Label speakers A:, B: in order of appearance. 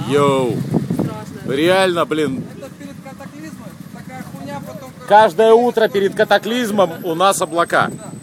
A: Йоу.
B: Страшно.
A: Реально, блин.
C: Это перед катаклизмом такая хуйня, потом...
A: Каждое утро перед катаклизмом у нас облака.
C: Да.